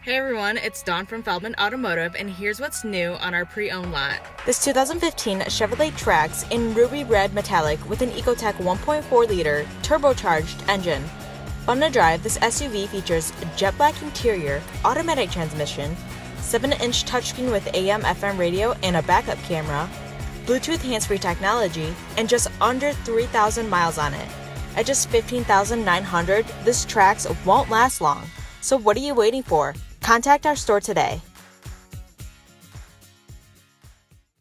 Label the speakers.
Speaker 1: Hey everyone, it's Dawn from Feldman Automotive, and here's what's new on our pre-owned lot.
Speaker 2: This 2015 Chevrolet Trax in ruby red metallic with an Ecotec 1.4-liter turbocharged engine. Fun to drive, this SUV features jet black interior, automatic transmission, 7-inch touchscreen with AM/FM radio and a backup camera, Bluetooth hands-free technology, and just under 3,000 miles on it. At just $15,900, this Trax won't last long. So what are you waiting for? Contact our store today.